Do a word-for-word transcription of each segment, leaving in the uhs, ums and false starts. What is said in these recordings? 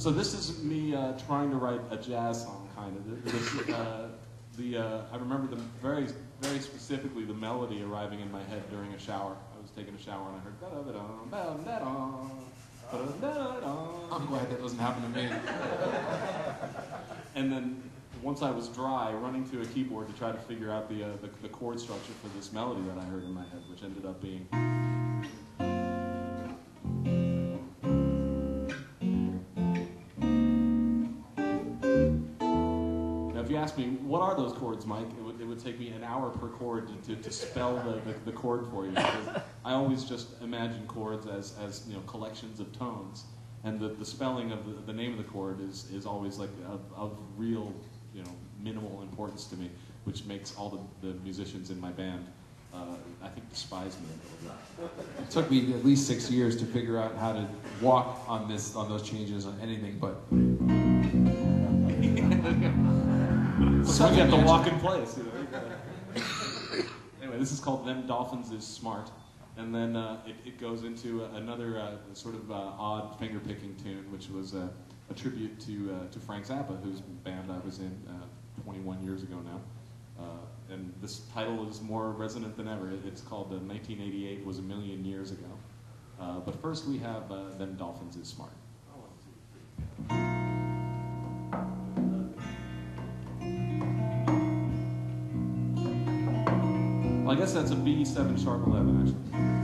So this is me uh, trying to write a jazz song, kind of. This, uh, the uh, I remember the very, very specifically the melody arriving in my head during a shower. I was taking a shower and I heard da-da-da-dum, da-da-da-dum, da-da-da-dum. I'm glad that doesn't happen to me. And then once I was dry, running to a keyboard to try to figure out the, uh, the the chord structure for this melody that I heard in my head, which ended up being. If you ask me, what are those chords, Mike? It would, it would take me an hour per chord to, to, to spell the, the, the chord for you. Because I always just imagine chords as, as you know, collections of tones. And the, the spelling of the, the name of the chord is, is always like of, of real, you know, minimal importance to me, which makes all the, the musicians in my band, uh, I think, despise me a little bit. It took me at least six years to figure out how to walk on this, on those changes on anything but. So you have to walk in place. You know? Anyway, this is called "Them Dolphins Is Smart," and then uh, it, it goes into another uh, sort of uh, odd finger-picking tune, which was uh, a tribute to uh, to Frank Zappa, whose band I was in uh, twenty-one years ago now. Uh, and this title is more resonant than ever. It, it's called uh, nineteen eighty-eight Was a Million Years Ago. Uh, but first we have uh, "Them Dolphins Is Smart." Well, I guess that's a B seven sharp eleven, actually.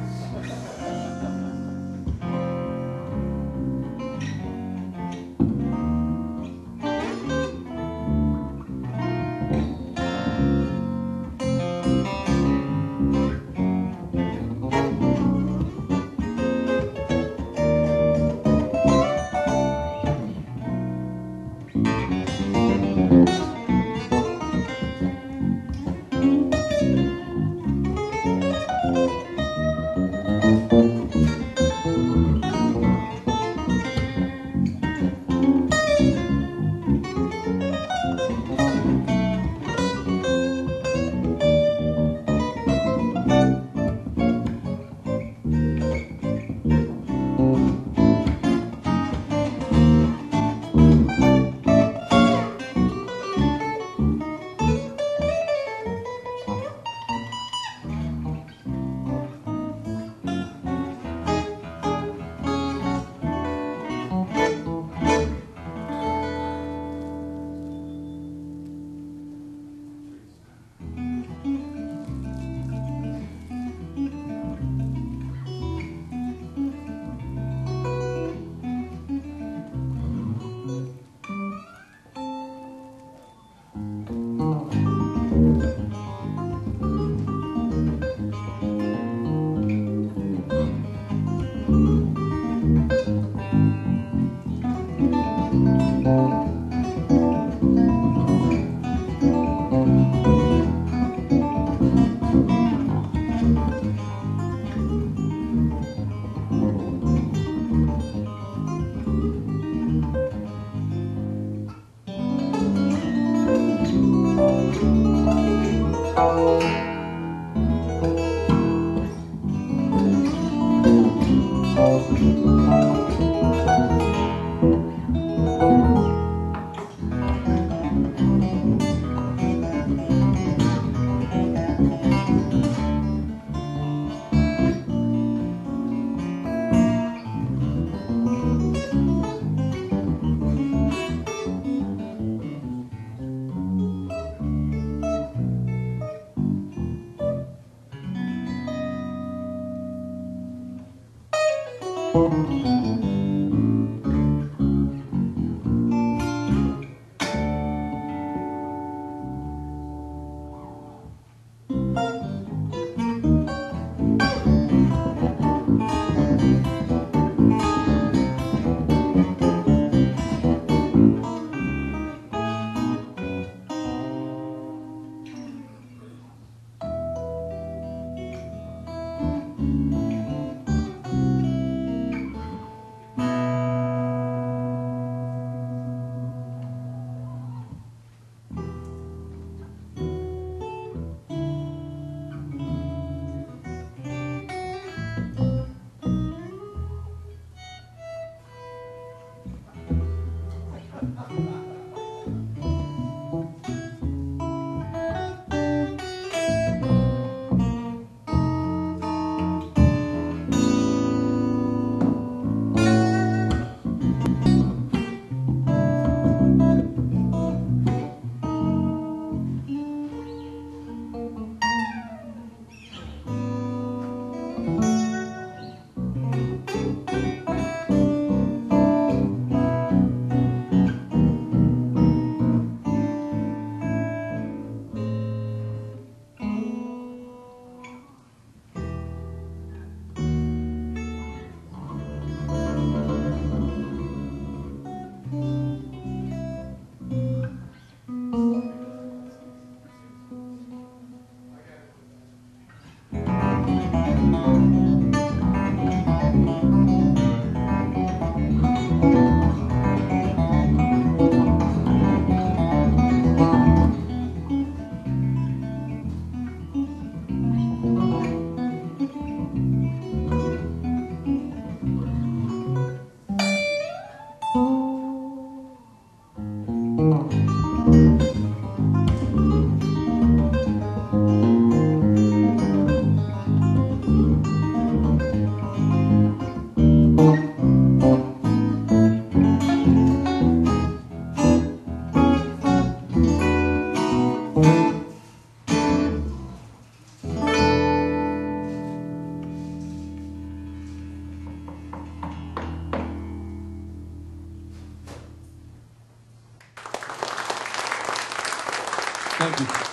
Thank you.